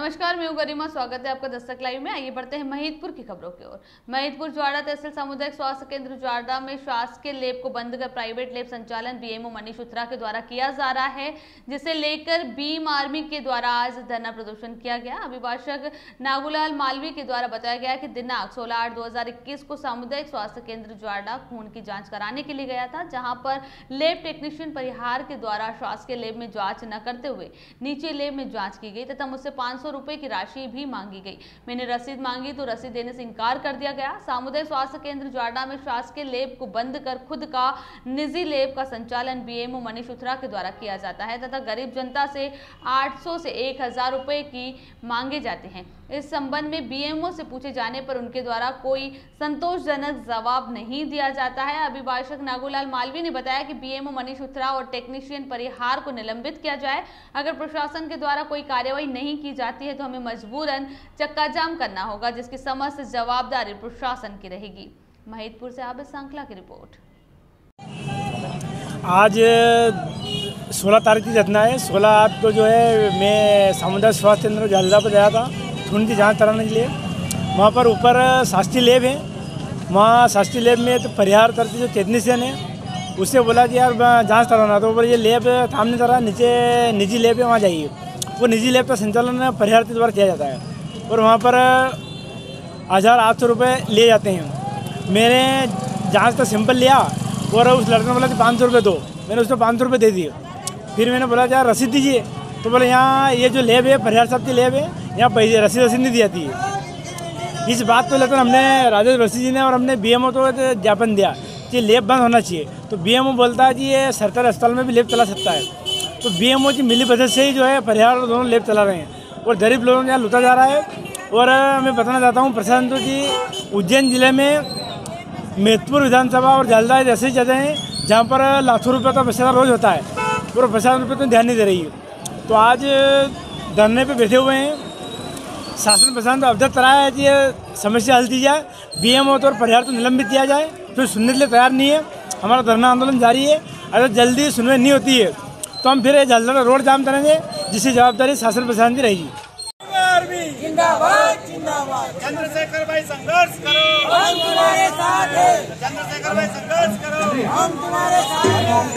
नमस्कार, मैं हूं गरिमा। स्वागत है आपका दस्तक लाइव में। आइए बढ़ते हैं महिदपुर की खबरों की ओर। महिदपुर ज्वाड़ा तहसील सामुदायिक स्वास्थ्य केंद्र ज्वाड़ा में शासकीय लैब को बंद कर प्राइवेट लैब संचालन बीएमओ मनीष उत्तरा के द्वारा किया जा रहा है, जिसे लेकर बीम आर्मी के द्वारा आज धरना प्रदर्शन किया गया। अभिभाषक नागूलाल मालवी के द्वारा बताया गया कि दिनांक 16/8/2021 को सामुदायिक स्वास्थ्य केंद्र ज्वाड़ा खून की जाँच कराने के लिए गया था, जहाँ पर लैब टेक्नीशियन परिहार के द्वारा शासकीय लैब में जाँच न करते हुए नीचे लैब में जाँच की गई तथा मुझसे 500 रुपए की राशि भी मांगी गई। मैंने रसीद मांगी तो रसीद देने से इनकार कर दिया गया। सामुदायिक स्वास्थ्य केंद्र ज्वाड़ा में शासकीय लैब को बंद कर खुद का निजी लैब का संचालन बीएमओ मनीष उत्तरा के द्वारा किया जाता है तथा गरीब जनता से 800 से 1000 रुपए की मांगे जाते हैं। इस संबंध में बीएमओ से पूछे जाने पर उनके द्वारा कोई संतोषजनक जवाब नहीं दिया जाता है। अभिभाषक नागूलाल मालवी ने बताया कि बीएमओ मनीष उत्तरा और टेक्नीशियन परिहार को निलंबित किया जाए। अगर प्रशासन के द्वारा कोई कार्रवाई नहीं की जाती है तो हमें मजबूरन चक्का जाम करना होगा, जिसकी समस्त जवाबदारी प्रशासन की रहेगी। महिदपुर से आबिद सांखला की रिपोर्ट। आज 16 तारीख की घटना है। 16 को जो है मैं सामुदायिक स्वास्थ्य केंद्र झालदा पर गया था खून की जाँच कराने के लिए। वहाँ पर ऊपर शासकीय लैब है, वहाँ शासकीय लैब में तो परिहार करती जो टेक्नीशियन है उससे बोला कि यार जाँच कराना, तो ऊपर ये लैब सामने तरह नीचे निजी लैब है, वहाँ जाइए। वो निजी लैब का संचालन परिहार के द्वारा किया जाता है और वहाँ पर 1800 रुपये लिए जाते हैं। मैंने जाँच का सैंपल लिया और उस लड़के ने बोला कि 500 रुपये दो। मैंने उसको 500 रुपये दे दिए। फिर मैंने बोला यार रसीद दीजिए, तो बोले यहाँ ये जो लैब है परिहार साहब की लैब है, यहाँ पैसे रसीद नहीं दी जाती है। इस बात को लेकर हमने राजेश रसी जी ने और हमने बीएमओ को ज्ञापन दिया कि लैब बंद होना चाहिए। तो बीएमओ बोलता है कि ये सरकारी अस्पताल में भी लैब चला सकता है। तो बीएमओ की मिली भगत से ही जो है परिहार दोनों लैब चला रहे हैं और गरीब लोगों को यहाँ लूटा जा रहा है। और मैं बताना चाहता हूँ प्रशासन को कि उज्जैन जिले में महिदपुर विधानसभा और झालदा ऐसी जगह हैं जहाँ पर लाखों रुपये का भ्रष्टाचार रोज होता है और प्रशासन पर तो ध्यान नहीं दे रही है। तो आज धरने पे बैठे हुए हैं। शासन प्रशासन तो अवगत कराया है कि ये समस्या हल की जाए, बीएमओ तो और परिहार तो निलंबित किया जाए, फिर सुनने के लिए तैयार नहीं है। हमारा धरना आंदोलन जारी है। अगर जल्दी सुनवाई नहीं होती है तो हम फिर झालदा रोड जाम करेंगे, जिसकी जवाबदारी शासन प्रशासन की रहेगी। जिंदाबाद जिंदाबाद चंद्रशेखर भाई संघर्ष करो, हम तुम्हारे साथ हैं। चंद्रशेखर भाई संघर्ष करो, हम तुम्हारे साथ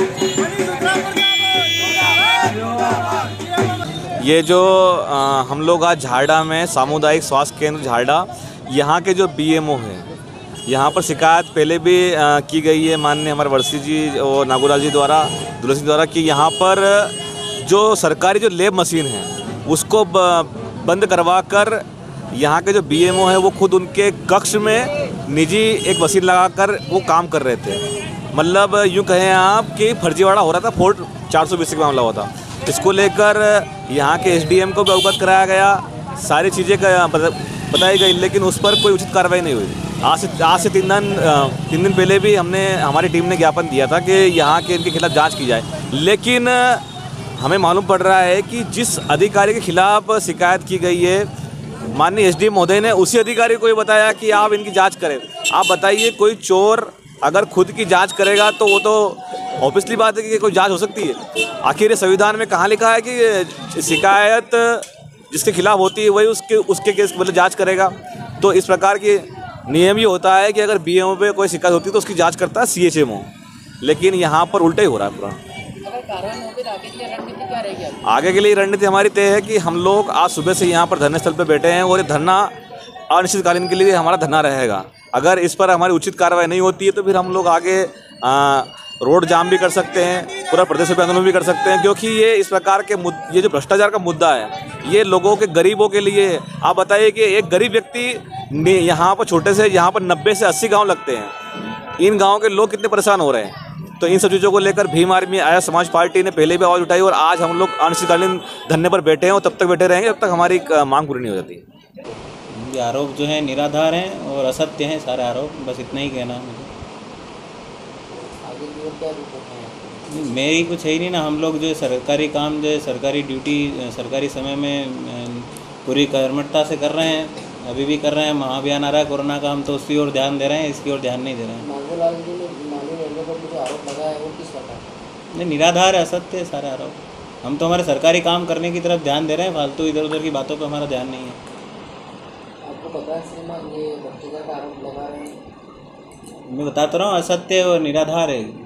हैं। ये जो हम लोग आज झालदा में सामुदायिक स्वास्थ्य केंद्र झालदा, यहाँ के जो बीएमओ हैं, यहाँ पर शिकायत पहले भी की गई है माननीय हमारे वर्षी जी और नागूलाल जी द्वारा दुलसी द्वारा कि यहाँ पर जो सरकारी जो लैब मशीन है उसको बंद करवा कर यहाँ के जो बीएमओ है वो खुद उनके कक्ष में निजी एक मशीन लगाकर वो काम कर रहे थे। मतलब यूँ कहें आप कि फर्जीवाड़ा हो रहा था। फोर्ट 420 का मामला हुआ था। इसको लेकर यहाँ के एसडीएम को भी अवगत कराया गया, सारी चीज़ें बताई गई, लेकिन उस पर कोई उचित कार्रवाई नहीं हुई। आज से 3 दिन पहले भी हमारी टीम ने ज्ञापन दिया था कि यहाँ के इनके खिलाफ जांच की जाए, लेकिन हमें मालूम पड़ रहा है कि जिस अधिकारी के खिलाफ शिकायत की गई है माननीय एसडीएम महोदय ने उसी अधिकारी को ये बताया कि आप इनकी जाँच करें। आप बताइए, कोई चोर अगर खुद की जाँच करेगा तो वो तो ऑब्वियसली बात है कि कोई जाँच हो सकती है। आखिर ये संविधान में कहाँ लिखा है कि शिकायत जिसके खिलाफ होती है वही उसके केस मतलब जांच करेगा। तो इस प्रकार के नियम ये होता है कि अगर बीएमओ पे कोई शिकायत होती है तो उसकी जांच करता है सीएचएमओ, लेकिन यहाँ पर उल्टा ही हो रहा है पूरा। आगे के लिए रणनीति हमारी तय है कि हम लोग आज सुबह से यहाँ पर धरने स्थल पर बैठे हैं और ये धरना अनिश्चितकालीन के लिए हमारा धरना रहेगा। अगर इस पर हमारी उचित कार्रवाई नहीं होती है तो फिर हम लोग आगे रोड जाम भी कर सकते हैं, पूरा प्रदेश में आंदोलन भी कर सकते हैं, क्योंकि ये इस प्रकार के ये जो भ्रष्टाचार का मुद्दा है ये लोगों के गरीबों के लिए है। आप बताइए कि एक गरीब व्यक्ति यहाँ पर छोटे से यहाँ पर 90 से 80 गांव लगते हैं, इन गांवों के लोग कितने परेशान हो रहे हैं। तो इन सब चीज़ों को लेकर भीम आर्मी आया समाज पार्टी ने पहले भी आवाज़ उठाई और आज हम लोग अनिश्चितकालीन धरने पर बैठे हैं और तब तक बैठे रहेंगे जब तक हमारी मांग पूरी नहीं हो जाती। आरोप जो है निराधार हैं और असत्य हैं सारे आरोप, बस इतना ही कहना मुझे। मेरी कुछ है ही नहीं ना। हम लोग जो सरकारी काम जो है सरकारी ड्यूटी सरकारी समय में पूरी कर्मठता से कर रहे हैं, अभी भी कर रहे हैं। महाअभियान आ रहा है कोरोना का, हम तो उसकी ओर ध्यान दे रहे हैं, इसकी ओर ध्यान नहीं दे रहे हैं। नागूलाल जी ने माननीय रेलवे पर जो आरोप लगाया है वो किस प्रकार? नहीं, निराधार है, असत्य है सारे आरोप। हम तो हमारे सरकारी काम करने की तरफ ध्यान दे रहे हैं, फालतू इधर उधर की बातों पे हमारा ध्यान नहीं है। आपको पता है श्रीमान ये व्यक्तिगत आरोप लगा रहे हैं? मैं बताता रहा हूँ, असत्य और निराधार है।